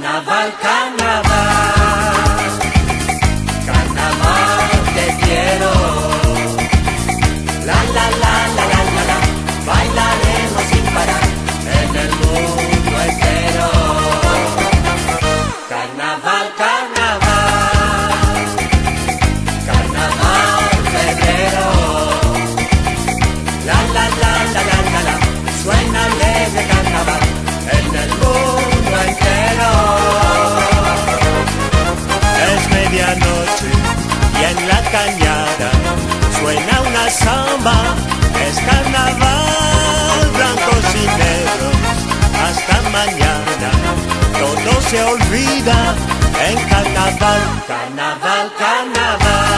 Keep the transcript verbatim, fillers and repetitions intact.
Carnaval, carnaval, carnaval te quiero. La la la la la la la, bailaremos sin parar en el mundo entero. Carnaval, carnaval, carnaval febrero. La la la la la la la, suena alegre carnaval en el mundo entero. Es medianoche y en la cañada suena una samba. Es carnaval, blancos y negros, hasta mañana todo se olvida en carnaval. Carnaval, carnaval.